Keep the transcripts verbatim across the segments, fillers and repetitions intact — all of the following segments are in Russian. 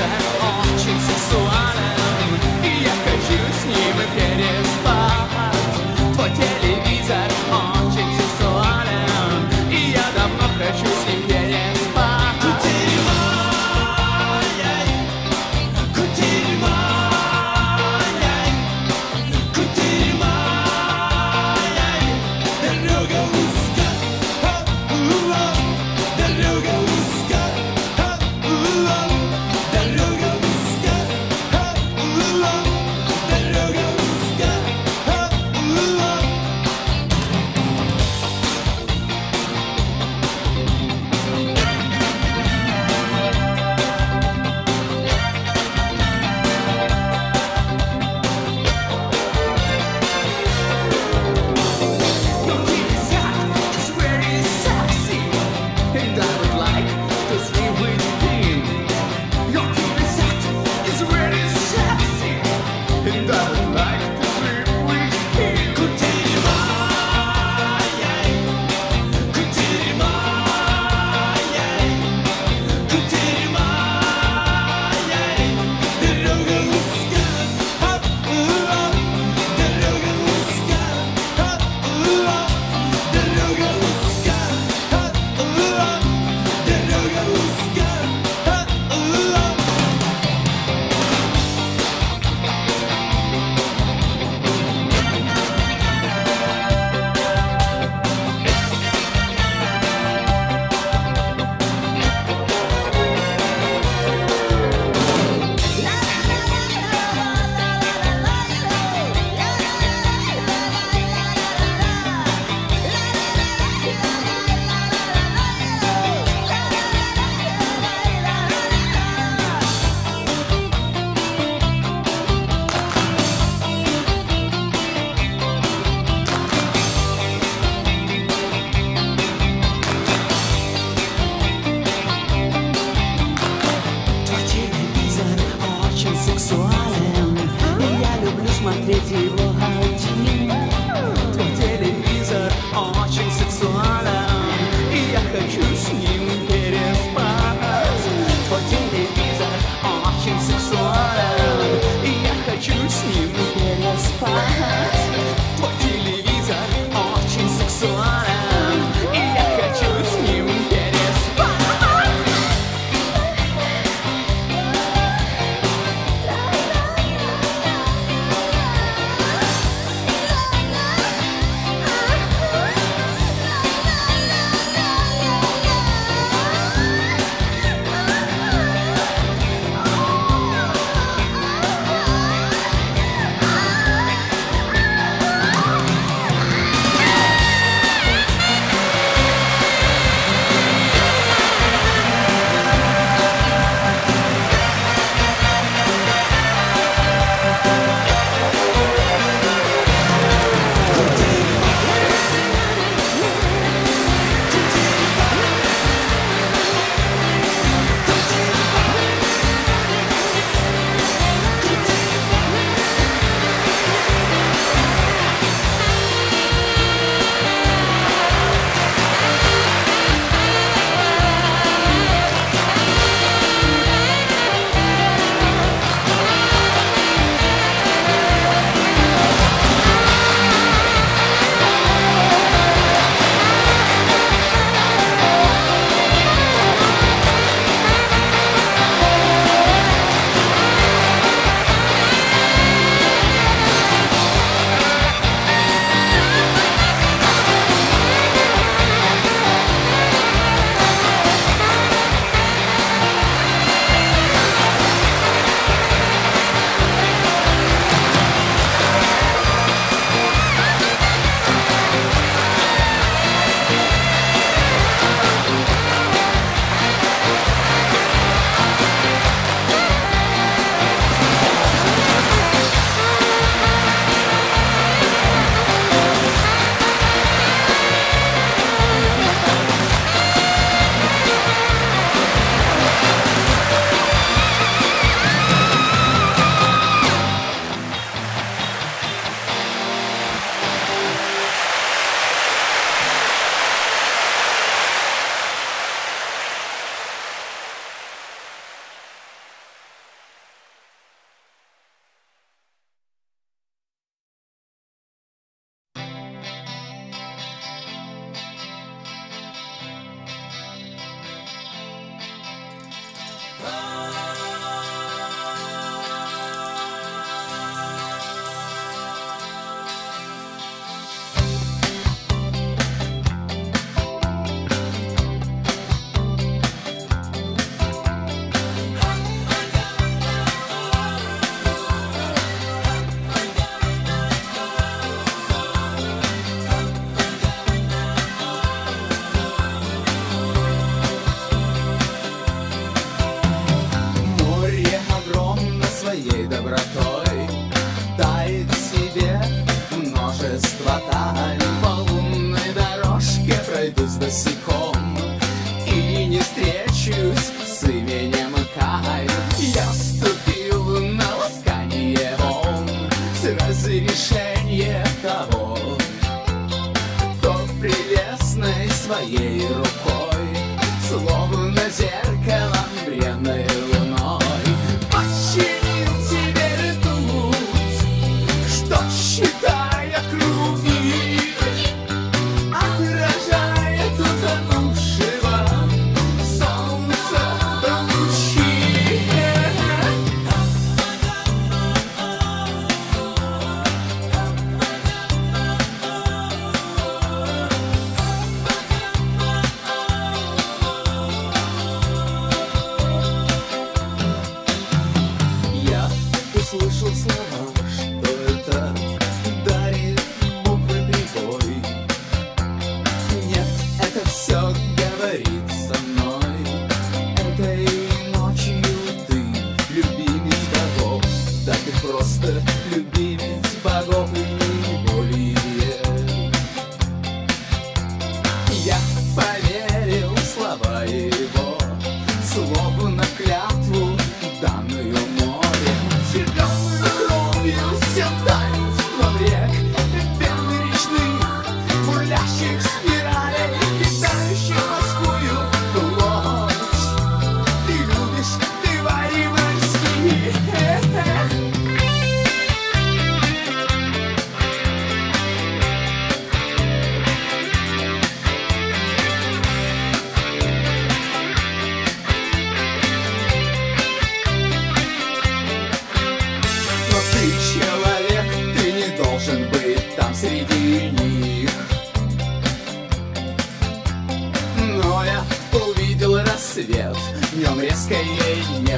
телевизор очень сексуален, и я хочу с ним переспать. Твой телевизор очень сексуален, и я давно хочу с ним переспать. Кутерьма-яй, кутерьма-яй, кутерьма-яй, дорога узка, ха-у-о, дорога узка, ха-у-о, дорога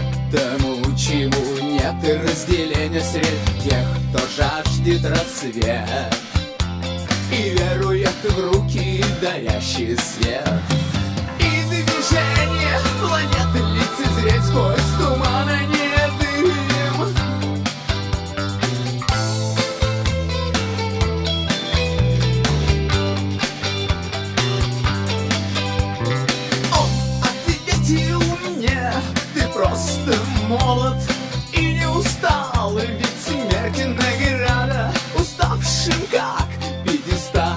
этому, чему нет и разделения среди тех, кто жаждет рассвет и верует в руки, дарящий свет. И движение планеты лицезреть сквозь туман, а не дым. Он ответил мне: ты просто молод и не устал, ведь смерть награда уставшим как пьедестал.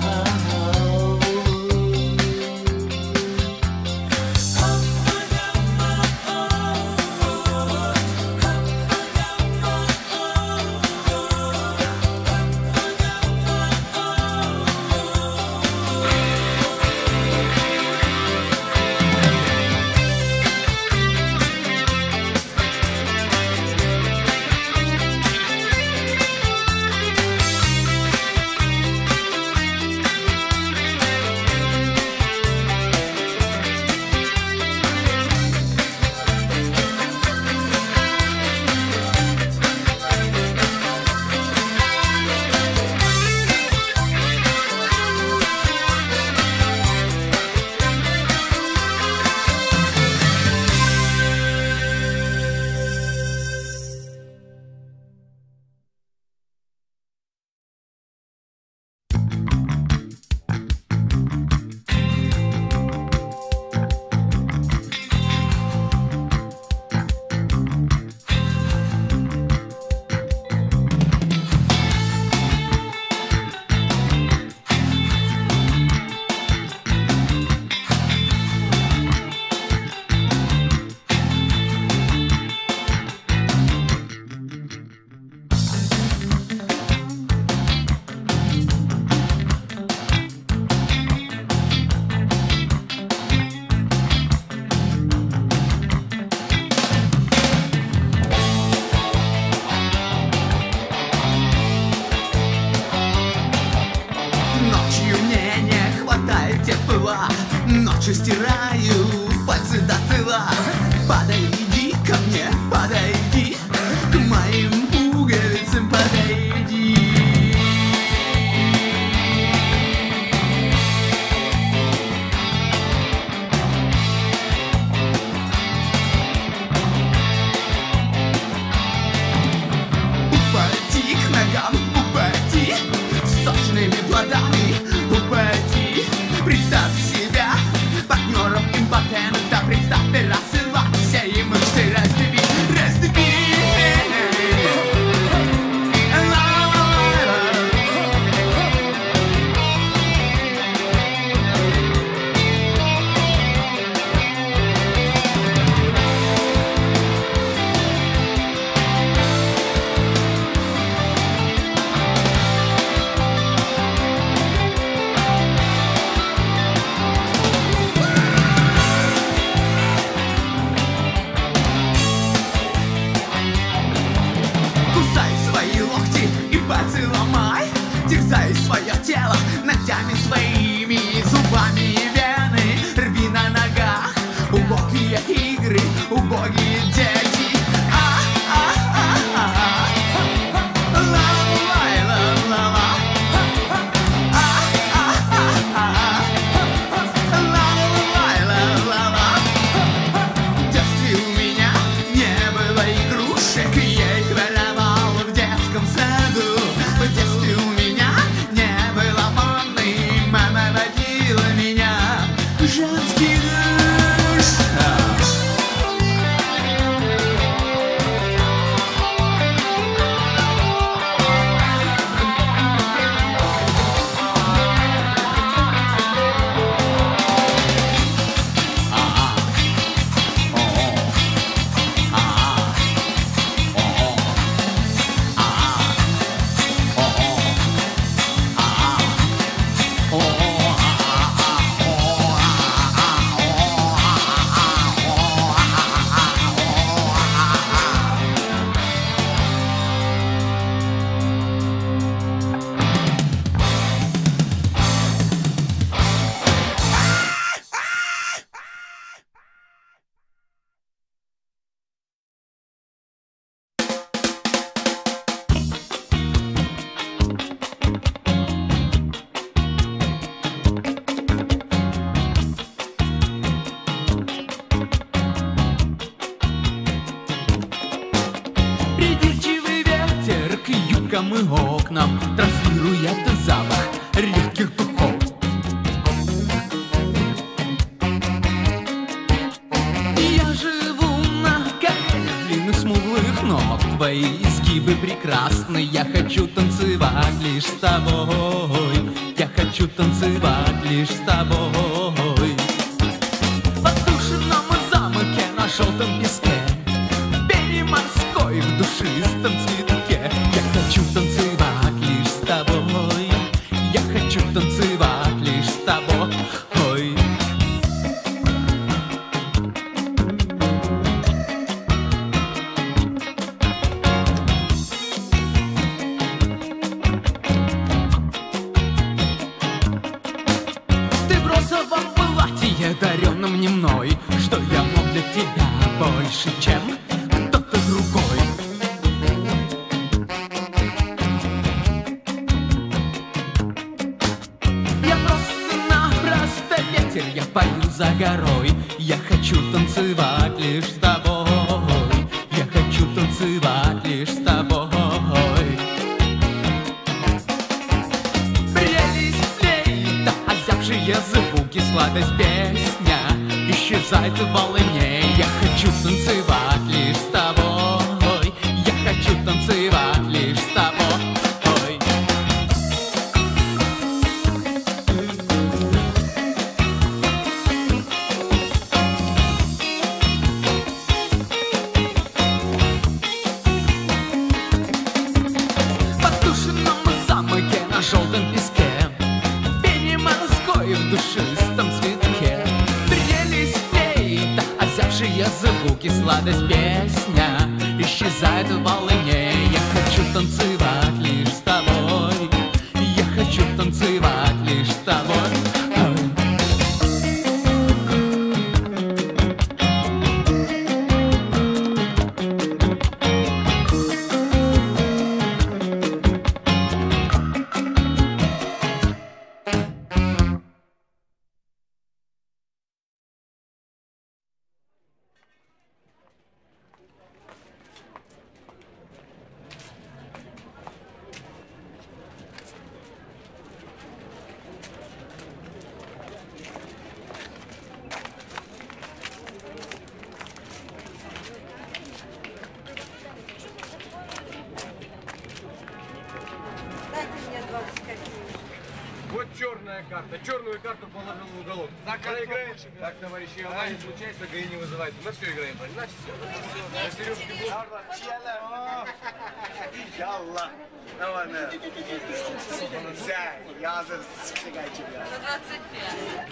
стенкам и окнам, транслирует запах редких духов. Я живу на коленях длинных смуглых ног, твои изгибы прекрасны. Я хочу танцевать лишь с тобой, я хочу танцевать лишь с тобой. В воздушном замке на желтом песке, в пене морской, в душистом цветке. Я хочу танцевать лишь с тобой, я хочу танцевать лишь с тобой. Даренным не мной, что я мог для тебя больше, чем кто-то другой. Я просто-напросто ветер, я пою за горой. Я хочу танцевать лишь с тобой, я хочу танцевать лишь с тобой. Прелесть флейта, озябшие звуки, сладость песня исчезает в волне. Я хочу танцевать лишь с тобой, я хочу танцевать лишь с тобой. В воздушном замке на желтом песке, в пене морской, в душистом цветке. Прелесть флейта, озябшие звуки, сладость песня исчезает в волне. Я хочу танцевать лишь с тобой, я хочу танцевать лишь с тобой. Вот черная карта. Черную карту положил в уголок. Проиграем. Так, товарищи, она не случается, ГАИ не вызывается. На все играем. На все. На Сережке блок. İnşallah. Aman ha. Sen yazın sıkıntı ya. За двадцать пять.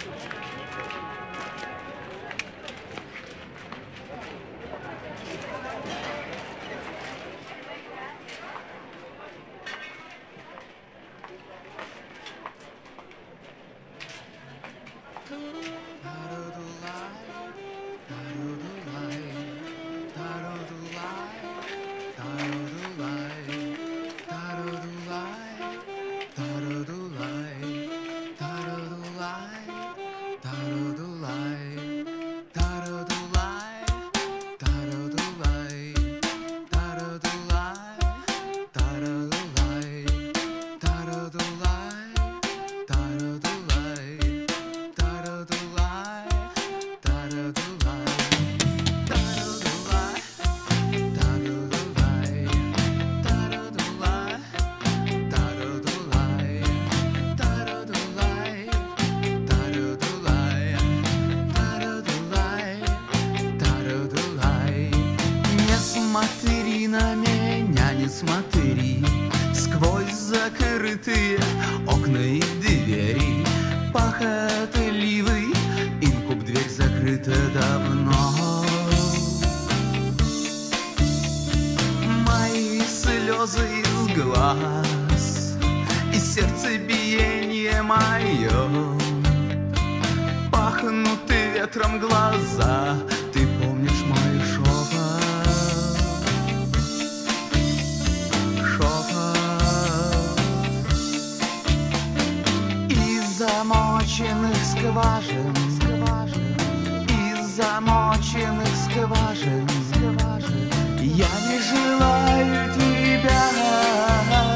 Смотри на меня, не смотри сквозь закрытые окна и двери. Похотливый инкуб, дверь закрыта давно. Мои слезы из глаз и сердцебиение мое пахнут ветром глаза. Ты помнишь мой шепот? Замоченных скважин, скважин, из замоченных скважин, скважин. Я не желаю тебя.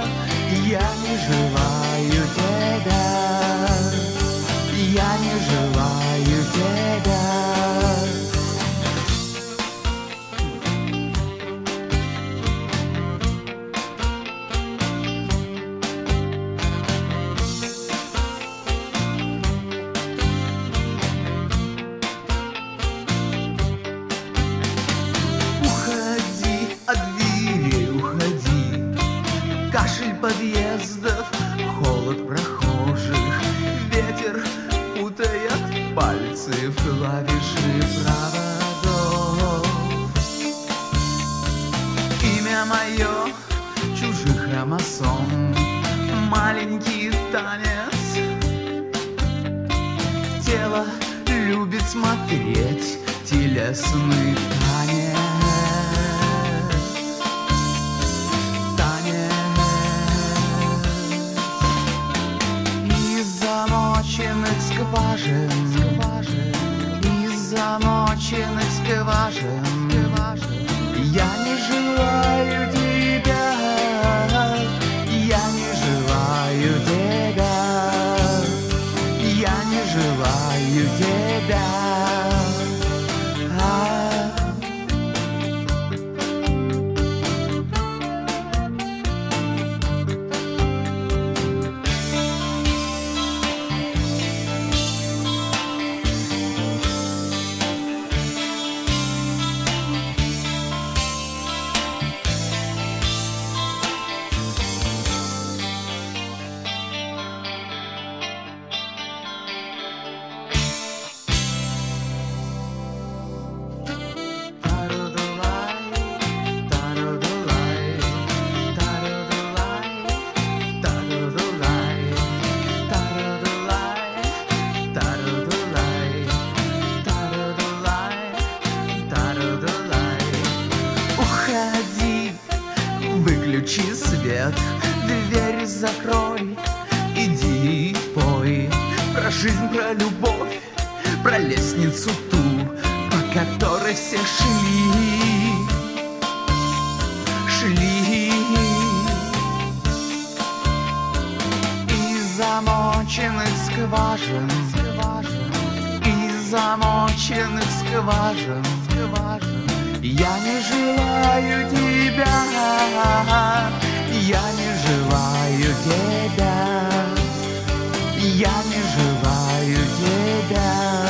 мое чужих хромосом. Маленький танец, тело любит смотреть телесный танец. Замоченных скважин, из замоченных скважин, я не желаю тебя, я не желаю тебя, я не желаю тебя. Выключи свет, дверь закрой, иди пой про жизнь, про любовь, про лестницу ту, по которой все шли, шли. Из замоченных скважин, из замоченных скважин, я не желаю тебя, я не желаю тебя, я не желаю тебя.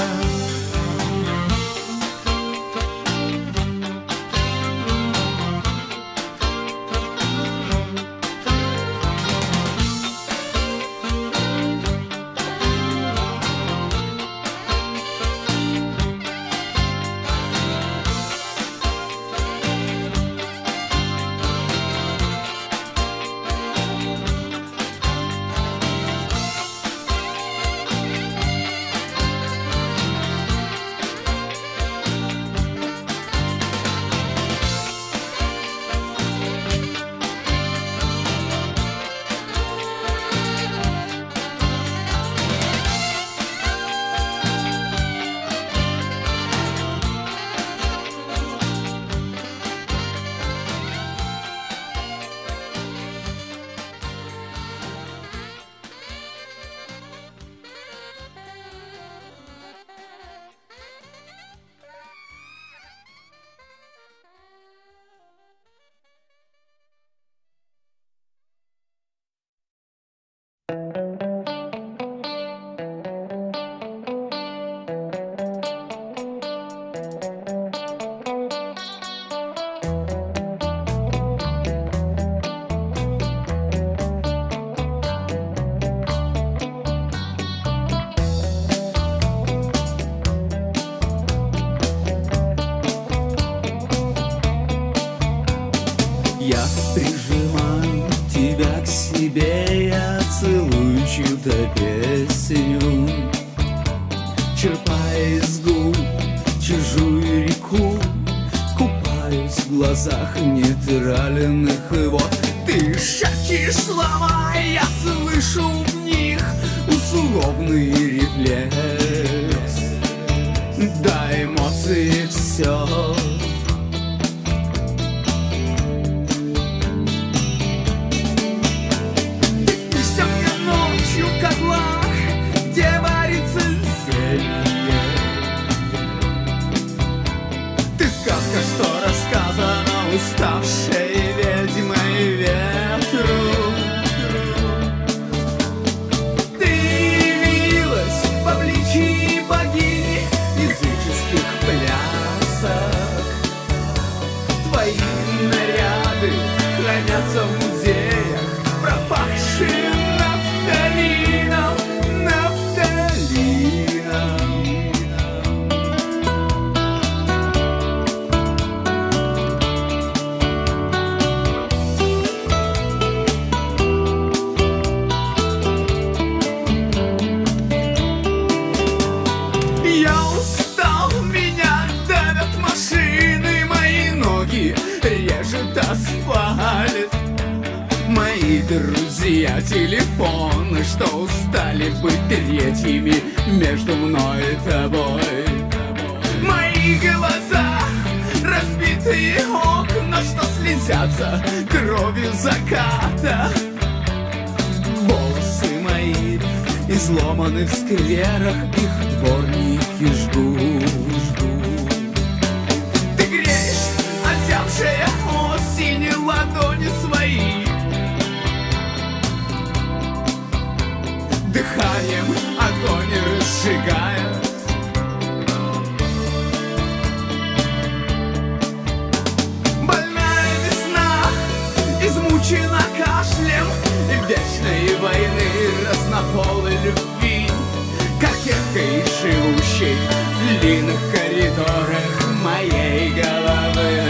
Я прижимаю тебя к себе, я целую чью-то песню, черпая из губ чужую реку, купаюсь в глазах нейтральных вод. Ты шепчешь слова, я слышу в них условный рефлекс. Дай эмоции все. Уставшей ведьмой ветру ты явилась в обличии богини языческих плясок. Твои наряды хранятся в музеях, пропахшие нафталином, нафталином. этот асфальт. Мои друзья телефоны, что устали быть третьими между мной и тобой. Мои глаза, разбитые окна, что слезятся кровью заката. Волосы мои изломаны в скверах, их дворники жгут. Ты греешь озябшие осени ладони свои, дыханием огонь разжигая. Больная весна измучена кашлем вечной войны, разнополой любви, кокеткой, живущей в длинных коридорах моей головы.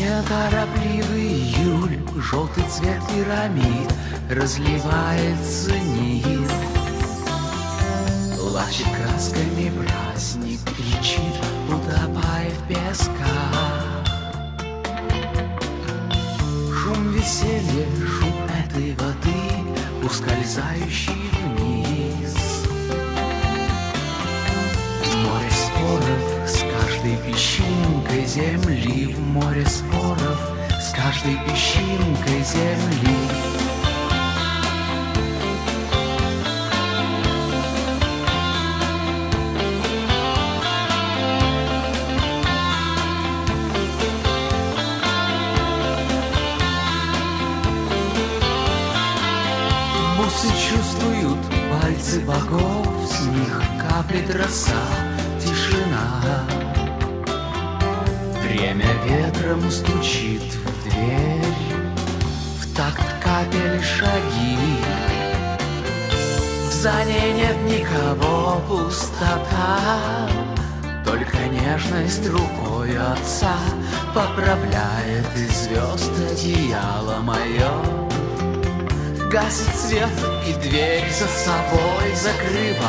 Неторопливый июль, желтый цвет пирамид разливается нил. Плачет красками праздник, кричит, утопая в песках. Шум веселья, шум этой воды, ускользающий вниз. В море споров с каждой песчинкой земли, в море споров с каждой песчинкой земли. Бусы чувствуют пальцы богов, с них каплет роса, тишина. Время ветром стучит в дверь, в такт капель шаги. За ней нет никого, пустота, только нежность рукой отца поправляет из звезд одеяло мое. Гасит свет и дверь за собой закрывает.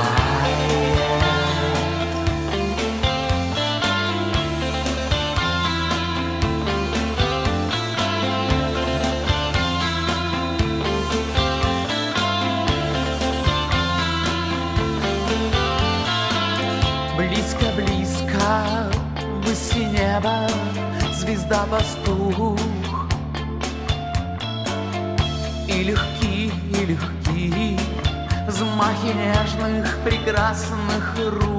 Близко-близко в высоте неба звезда-пастух. И легки, и легки взмахи нежных прекрасных рук.